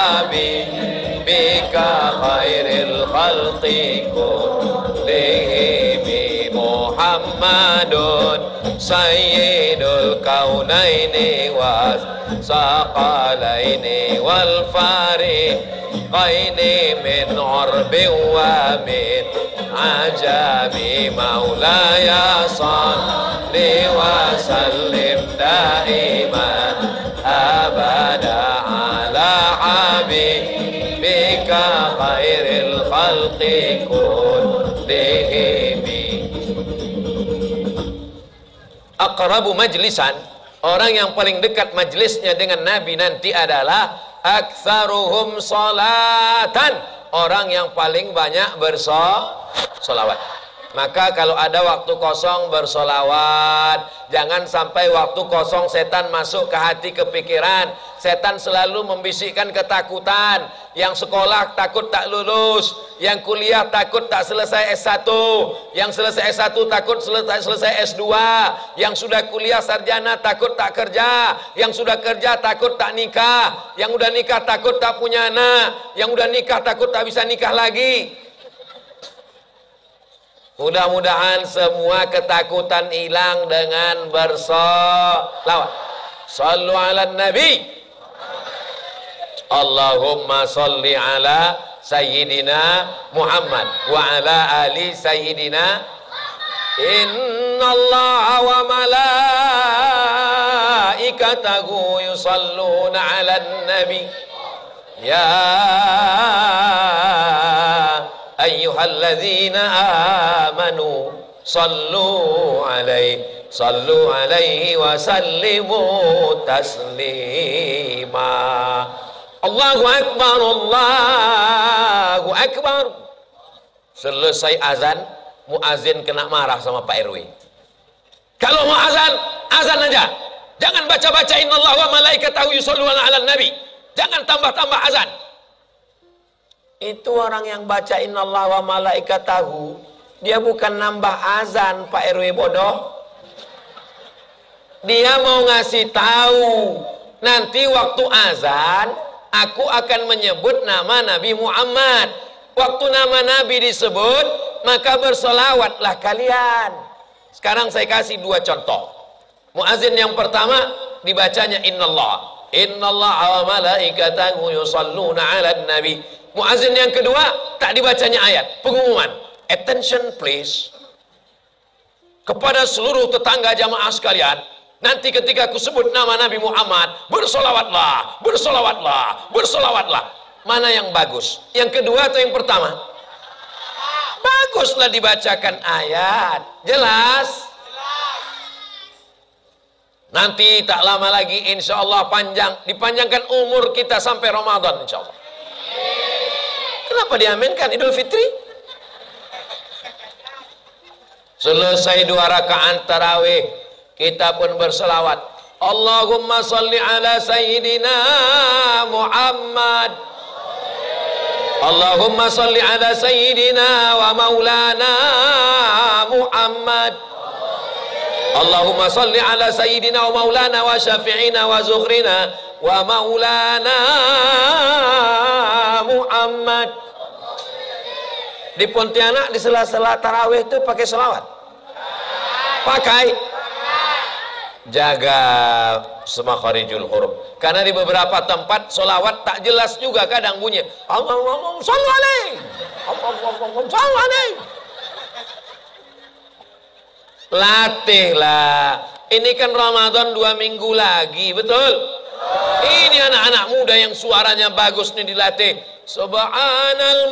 Speaker 1: habibika khairil khalqi kullihim Muhammadun Sayyidul kaunaini was saqalaini wal fariqaini min urbi wa min ajabi maulaya salli wa sallim daiman abada ala habibika khairil khalqi kullihim. Aqrabu majlisan, orang yang paling dekat majlisnya dengan Nabi nanti adalah aktsaruhum salatan, orang yang paling banyak bersolawat. Maka kalau ada waktu kosong bersolawat, jangan sampai waktu kosong setan masuk ke hati, ke pikiran. Setan selalu membisikkan ketakutan. Yang sekolah takut tak lulus, yang kuliah takut tak selesai S1, yang selesai S1 takut selesai S2, yang sudah kuliah sarjana takut tak kerja, yang sudah kerja takut tak nikah, yang udah nikah takut tak punya anak, yang udah nikah takut tak bisa nikah lagi. Mudah-mudahan semua ketakutan hilang dengan bersolawat. Sallu ala Nabi. Allahumma salli ala Sayyidina Muhammad wa ala ali Sayyidina. Innallaha wa malaikatahu yusalluna ala Nabi. Ya ayyuhalladzina amanu sallu alaihi wa sallimu taslima. Allahu akbar, Allahu akbar. Selesai azan, muazin kena marah sama Pak RW. Kalau mau azan, azan aja. Jangan baca-baca innallaha wa malaikatahu yusholluna 'alan nabi. Jangan tambah-tambah azan. Itu orang yang baca innallaha wa malaikatahu, dia bukan nambah azan, Pak RW bodoh. Dia mau ngasih tahu, nanti waktu azan aku akan menyebut nama Nabi Muhammad. Waktu nama Nabi disebut, maka bersolawatlah kalian. Sekarang saya kasih dua contoh. Muazin yang pertama dibacanya innallaha wa malaikatahu yusalluna 'alan nabi. Muazin yang kedua tak dibacanya ayat, pengumuman. Attention please. Kepada seluruh tetangga jamaah sekalian, nanti ketika aku sebut nama Nabi Muhammad, bersolawatlah, bersolawatlah, bersolawatlah. Mana yang bagus? Yang kedua atau yang pertama? Baguslah dibacakan ayat. Jelas? Nanti tak lama lagi insya Allah dipanjangkan umur kita sampai Ramadan insya Allah. Kenapa diaminkan Idul Fitri? Selesai 2 rakaat tarawih, kita pun berselawat. Allahumma salli ala Sayyidina Muhammad. Allahumma salli ala Sayyidina wa maulana Muhammad. Allahumma salli ala sayyidina wa maulana wa syafi'ina wa zukhrina wa maulana Muhammad. Di Pontianak di sela-sela tarawih itu pakai selawat? Pakai. Jaga semakharijul huruf. Karena di beberapa tempat selawat tak jelas juga kadang bunyi. Allahumma shalli alaihi. Allahumma shalli alaihi. Latihlah. Ini kan Ramadan 2 minggu lagi, betul? Ini anak-anak muda yang suaranya bagus nih dilatih. Subhanal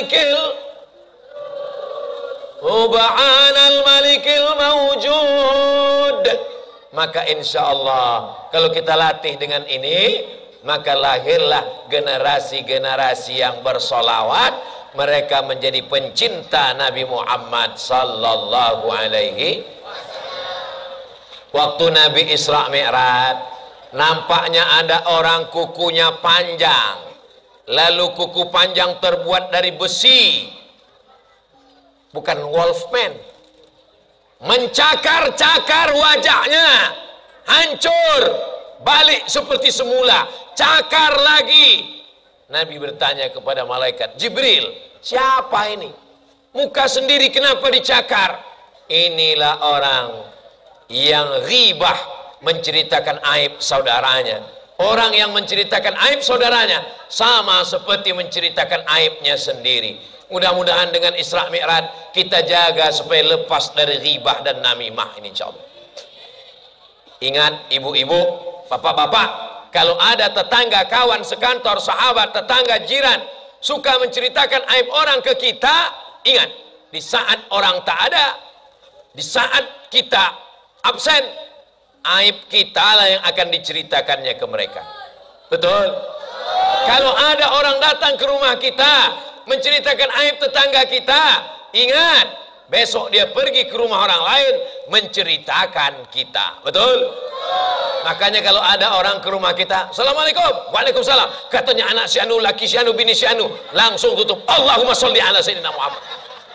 Speaker 1: malikil mawjud. Maka insya Allah kalau kita latih dengan ini, maka lahirlah generasi-generasi yang bersolawat. Mereka menjadi pencinta Nabi Muhammad sallallahu alaihi wasallam. Waktu Nabi Isra Mi'raj, nampaknya ada orang kukunya panjang, lalu kuku panjang terbuat dari besi, bukan Wolfman, mencakar-cakar wajahnya, hancur, balik seperti semula, cakar lagi. Nabi bertanya kepada malaikat Jibril, siapa ini? Muka sendiri kenapa dicakar? Inilah orang yang ghibah, menceritakan aib saudaranya. Orang yang menceritakan aib saudaranya sama seperti menceritakan aibnya sendiri. Mudah-mudahan dengan Isra Mi'raj kita jaga supaya lepas dari ghibah dan namimah ini insyaallah. Ingat ibu-ibu, bapak-bapak, kalau ada tetangga, kawan sekantor, sahabat, tetangga, jiran suka menceritakan aib orang ke kita, ingat, di saat orang tak ada, di saat kita absen, aib kita lah yang akan diceritakannya ke mereka. Betul? Kalau ada orang datang ke rumah kita menceritakan aib tetangga kita, ingat, besok dia pergi ke rumah orang lain menceritakan kita. Betul? Makanya kalau ada orang ke rumah kita, Assalamualaikum, Waalaikumsalam, katanya anak si anu, laki si anu, bini si anu, langsung tutup, Allahumma sholli ala sayyidina Muhammad.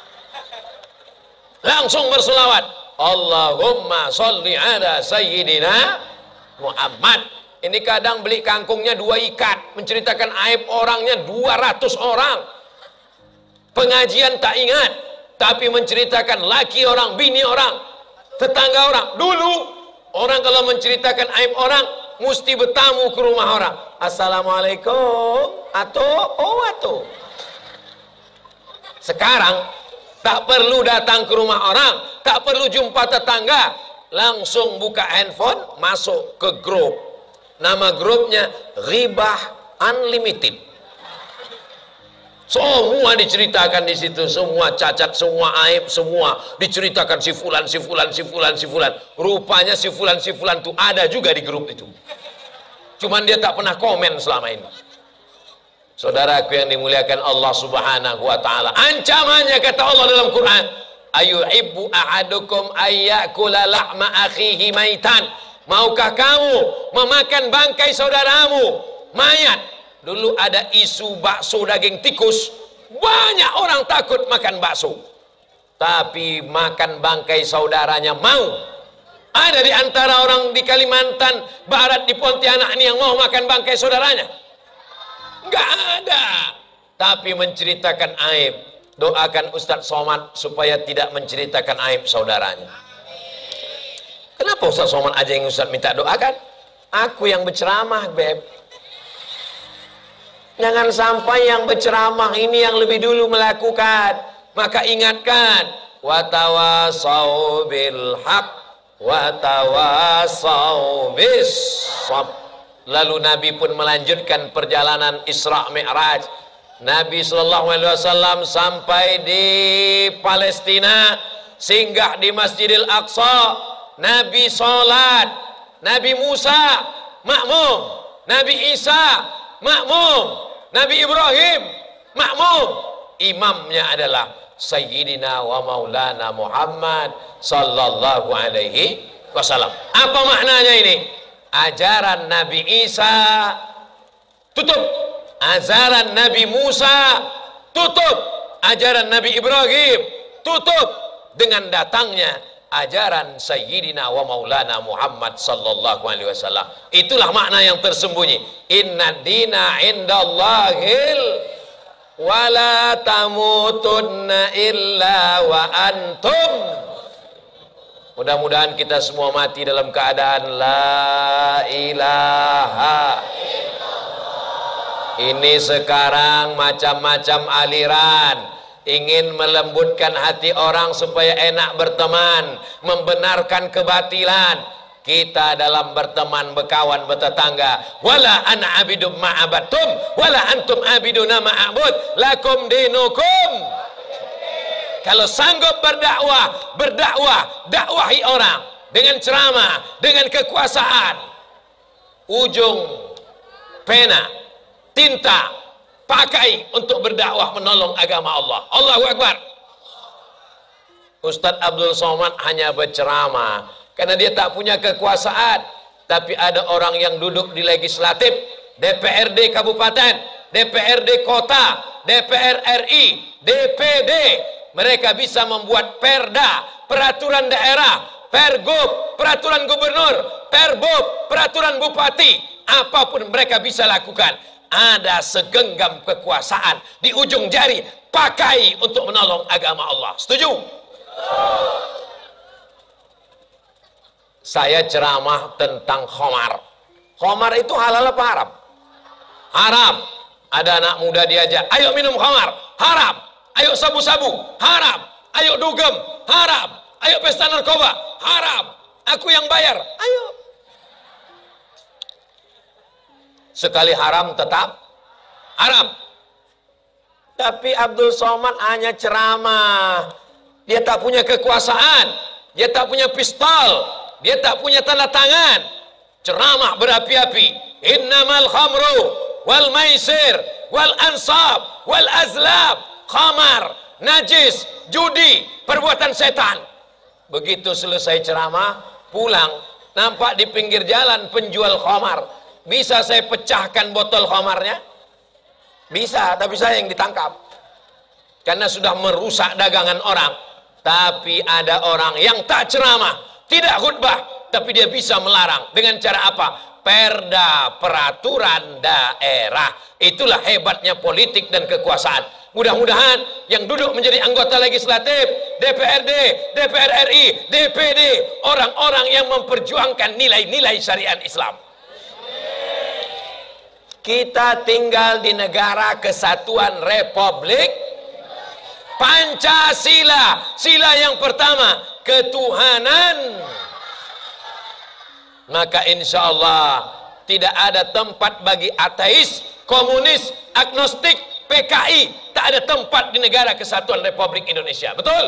Speaker 1: Langsung berselawat, Allahumma sholli ala sayyidina Muhammad. Ini kadang beli kangkungnya 2 ikat, menceritakan aib orangnya 200 orang. Pengajian tak ingat, tapi menceritakan laki orang, bini orang, tetangga orang. Dulu orang kalau menceritakan aib orang mesti bertamu ke rumah orang. Assalamualaikum, atau. Sekarang tak perlu datang ke rumah orang, tak perlu jumpa tetangga, langsung buka handphone, masuk ke grup. Nama grupnya Ghibah Unlimited. Semua diceritakan di situ, semua cacat, semua aib, semua diceritakan si fulan. Rupanya si fulan itu ada juga di grup itu. Cuman dia tak pernah komen selama ini. Saudaraku yang dimuliakan Allah Subhanahu wa taala, ancamannya kata Allah dalam Quran, ayuhibbu ahadukum ayyakula lahma akhihi maitan. Maukah kamu memakan bangkai saudaramu mayat? Dulu ada isu bakso daging tikus, banyak orang takut makan bakso, tapi makan bangkai saudaranya mau. Ada di antara orang di Kalimantan Barat, di Pontianak ini yang mau makan bangkai saudaranya? Enggak ada. Tapi menceritakan aib. Doakan Ustadz Somad supaya tidak menceritakan aib saudaranya. Kenapa Ustadz Somad aja yang Ustadz minta doakan? Aku yang berceramah, Beb. Jangan sampai yang berceramah ini yang lebih dulu melakukan. Maka ingatkan, watawasau bil haq, watawasau bis sabr. Lalu Nabi pun melanjutkan perjalanan Isra Mi'raj. Nabi SAW sampai di Palestina, singgah di Masjidil Aqsa. Nabi sholat, Nabi Musa makmum, Nabi Isa makmum, Nabi Ibrahim makmum. Imamnya adalah Sayyidina wa Maulana Muhammad sallallahu alaihi wasallam. Apa maknanya ini? Ajaran Nabi Isa tutup, ajaran Nabi Musa tutup, ajaran Nabi Ibrahim tutup dengan datangnya ajaran Sayyidina wa Maulana Muhammad sallallahu alaihi wasallam. Itulah makna yang tersembunyi. Inna dina indallahil wala tamutunna illa wa antum. Mudah-mudahan kita semua mati dalam keadaan la ilaha. Ini sekarang macam-macam aliran ingin melembutkan hati orang supaya enak berteman, membenarkan kebatilan. Kita dalam berteman, berkawan, bertetangga, wala ana abidum ma'abatum wala antum abiduna ma'abud lakum dinukum. Kalau sanggup berdakwah, dakwahi orang dengan ceramah, dengan kekuasaan. Ujung pena, tinta, pakai untuk berdakwah menolong agama Allah. Allahu Akbar. Ustadz Abdul Somad hanya berceramah karena dia tak punya kekuasaan. Tapi ada orang yang duduk di legislatif, DPRD kabupaten, DPRD kota, DPR RI, DPD. Mereka bisa membuat perda, peraturan daerah, pergub, peraturan gubernur, perbub, peraturan bupati. Apapun mereka bisa lakukan. Ada segenggam kekuasaan di ujung jari, pakai untuk menolong agama Allah. Setuju? Saya ceramah tentang khamar. Khamar itu halal apa haram? Haram. Ada anak muda diajak, ayo minum khamar, haram. Ayo sabu-sabu, haram. Ayo dugem, haram. Ayo pesta narkoba, haram. Aku yang bayar, ayo. Sekali haram tetap haram. Tapi Abdul Somad hanya ceramah. Dia tak punya kekuasaan, dia tak punya pistol, dia tak punya tanda tangan. Ceramah berapi-api. Innamal khamru wal maisir wal ansab wal azlab, khamar, najis, judi, perbuatan setan. Begitu selesai ceramah, pulang, nampak di pinggir jalan penjual khamar. Bisa saya pecahkan botol khamarnya? Bisa, tapi saya yang ditangkap. Karena sudah merusak dagangan orang. Tapi ada orang yang tak ceramah, tidak khutbah, tapi dia bisa melarang. Dengan cara apa? Perda, peraturan daerah. Itulah hebatnya politik dan kekuasaan. Mudah-mudahan yang duduk menjadi anggota legislatif, DPRD, DPR RI, DPD, orang-orang yang memperjuangkan nilai-nilai syariat Islam. Kita tinggal di negara kesatuan Republik Pancasila. Sila yang pertama, ketuhanan. Maka insya Allah tidak ada tempat bagi ateis, komunis, agnostik, PKI. Tak ada tempat di negara kesatuan Republik Indonesia. Betul?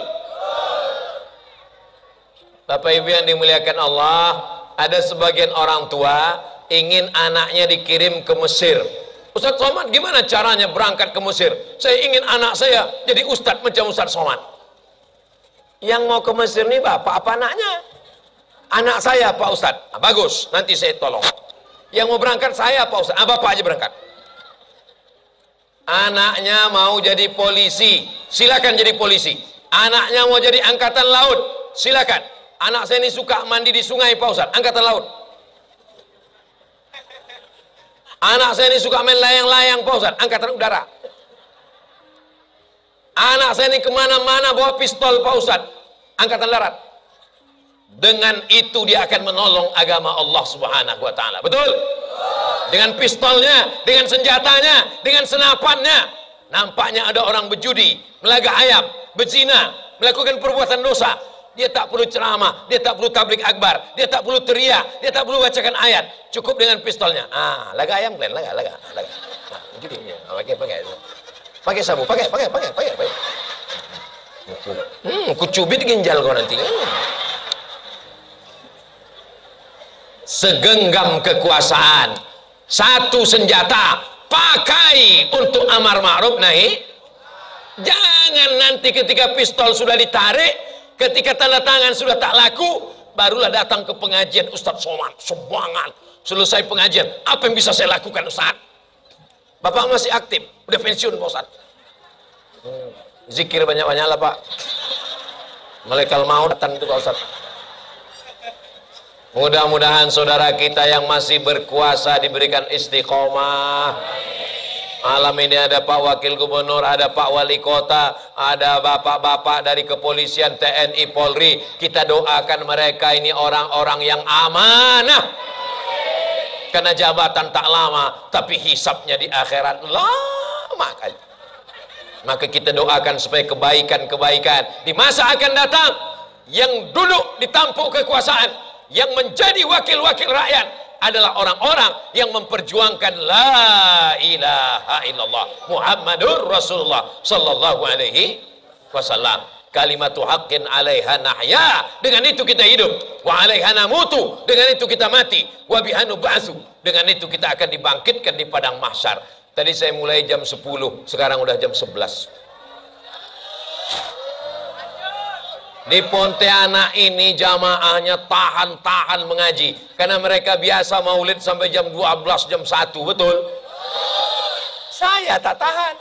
Speaker 1: Bapak Ibu yang dimuliakan Allah, ada sebagian orang tua ingin anaknya dikirim ke Mesir. Ustadz Somad gimana caranya berangkat ke Mesir? Saya ingin anak saya jadi ustadz macam Ustadz Somad. Yang mau ke Mesir nih bapak apa anaknya? Anak saya Pak Ustadz. Nah, bagus, nanti saya tolong. Yang mau berangkat saya Pak Ustadz. Bapak aja berangkat. Anaknya mau jadi polisi, silakan jadi polisi. Anaknya mau jadi angkatan laut, silakan. Anak saya ini suka mandi di sungai Pak Ustadz, angkatan laut. Anak saya ini suka main layang-layang Pak Ustadz, angkatan udara. Anak saya ini kemana-mana bawa pistol Pak Ustadz, angkatan darat. Dengan itu dia akan menolong agama Allah Subhanahu wa Ta'ala. Betul? Dengan pistolnya, dengan senjatanya, dengan senapannya. Nampaknya ada orang berjudi, melaga ayam, berzina, melakukan perbuatan dosa. Dia tak perlu ceramah, dia tak perlu tablik akbar, dia tak perlu teriak, dia tak perlu bacakan ayat. Cukup dengan pistolnya. Laga ayam kalian, laga. Nah, judinya, pakai sabu, pakai. Kucubit ginjal kau nanti. Segenggam kekuasaan, satu senjata, pakai untuk amar ma'ruf nahi. Jangan nanti ketika pistol sudah ditarik, ketika tanda tangan sudah tak laku, barulah datang ke pengajian Ustadz Somad, semangat. Selesai pengajian, apa yang bisa saya lakukan Ustadz? Bapak masih aktif, udah pensiun Pak Ustadz. Zikir banyak-banyak lah Pak. Malaikat maut datang itu Pak Ustaz. Mudah-mudahan saudara kita yang masih berkuasa diberikan istiqomah. Malam ini ada Pak Wakil Gubernur, ada Pak Wali Kota, ada bapak-bapak dari kepolisian, TNI, Polri. Kita doakan mereka ini orang-orang yang amanah. Karena jabatan tak lama, tapi hisapnya di akhirat lama kali. Maka kita doakan supaya kebaikan-kebaikan di masa akan datang, yang duduk di tampuk kekuasaan, yang menjadi wakil-wakil rakyat adalah orang-orang yang memperjuangkan la ilaha illallah Muhammadur Rasulullah sallallahu alaihi wasallam. Kalimatu haqqin 'alaiha nahya, dengan itu kita hidup, wa 'alaiha namutu, dengan itu kita mati, wa biha nub'atsu, dengan itu kita akan dibangkitkan di padang mahsyar. Tadi saya mulai jam 10, sekarang udah jam 11. Di Pontianak ini jamaahnya tahan-tahan mengaji, karena mereka biasa maulid sampai jam 12, jam 1, betul? Saya tak tahan.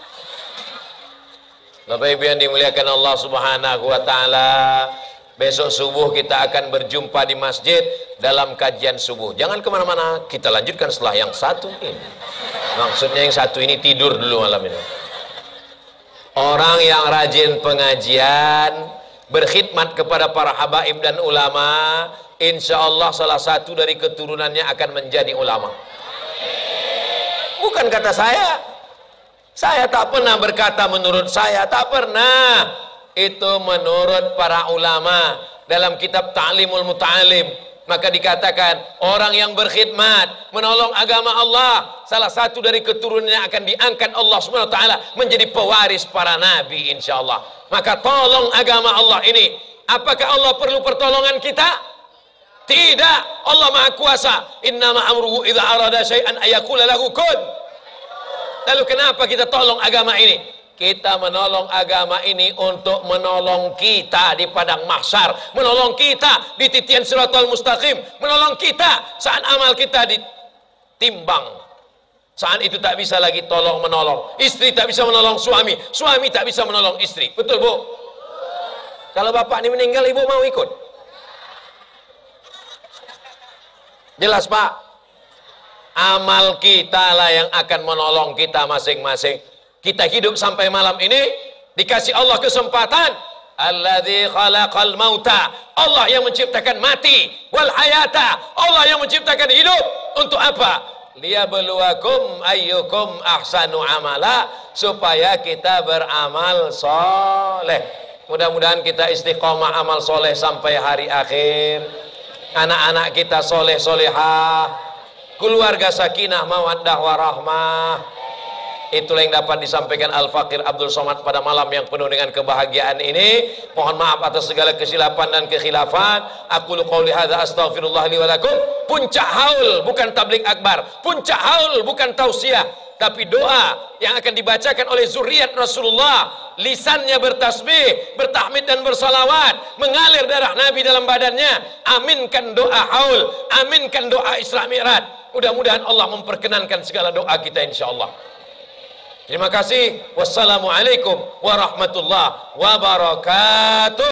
Speaker 1: Bapak Ibu yang dimuliakan Allah Subhanahu wa taala, besok subuh kita akan berjumpa di masjid dalam kajian subuh. Jangan kemana-mana, kita lanjutkan setelah yang satu ini. Maksudnya yang satu ini tidur dulu malam ini. Orang yang rajin pengajian, berkhidmat kepada para habaib dan ulama, insya Allah salah satu dari keturunannya akan menjadi ulama. Bukan kata saya tak pernah berkata menurut saya, tak pernah. Itu menurut para ulama dalam kitab Ta'limul Muta'alim. Maka dikatakan orang yang berkhidmat menolong agama Allah, salah satu dari keturunannya akan diangkat Allah Subhanahu wa taala menjadi pewaris para nabi insyaallah. Maka tolong agama Allah ini. Apakah Allah perlu pertolongan kita? Tidak. Allah Maha Kuasa. Innama amruhu idza arada syai'an ayaqula lahu kun. Lalu kenapa kita tolong agama ini? Kita menolong agama ini untuk menolong kita di padang mahsyar, menolong kita di titian Shiratal Mustaqim, menolong kita saat amal kita ditimbang. Saat itu tak bisa lagi tolong menolong. Istri tak bisa menolong suami, suami tak bisa menolong istri. Betul, Bu? Kalau bapak ini meninggal, ibu mau ikut? Jelas, Pak? Amal kita lah yang akan menolong kita masing-masing. Kita hidup sampai malam ini dikasih Allah kesempatan. Alladzi khalaqal mauta, Allah yang menciptakan mati, wal hayata, Allah yang menciptakan hidup. Untuk apa? Liyabluwakum ayyukum ahsanu amala, supaya kita beramal soleh. Mudah-mudahan kita istiqomah amal soleh sampai hari akhir. Anak-anak kita soleh solehah, keluarga sakinah mawaddah warahmah. Itulah yang dapat disampaikan Al-Fakir Abdul Somad pada malam yang penuh dengan kebahagiaan ini. Mohon maaf atas segala kesilapan dan kekhilafan. Aku qouli hadza astaghfirullah li wa lakum. Puncak haul bukan tablik akbar, puncak haul bukan tausiah, tapi doa yang akan dibacakan oleh zuriat Rasulullah. Lisannya bertasbih, bertahmid dan bersalawat, mengalir darah Nabi dalam badannya. Aminkan doa haul, aminkan doa Isra Mi'raj. Mudah-mudahan Allah memperkenankan segala doa kita insyaallah. Terima kasih. Wassalamualaikum warahmatullahi wabarakatuh.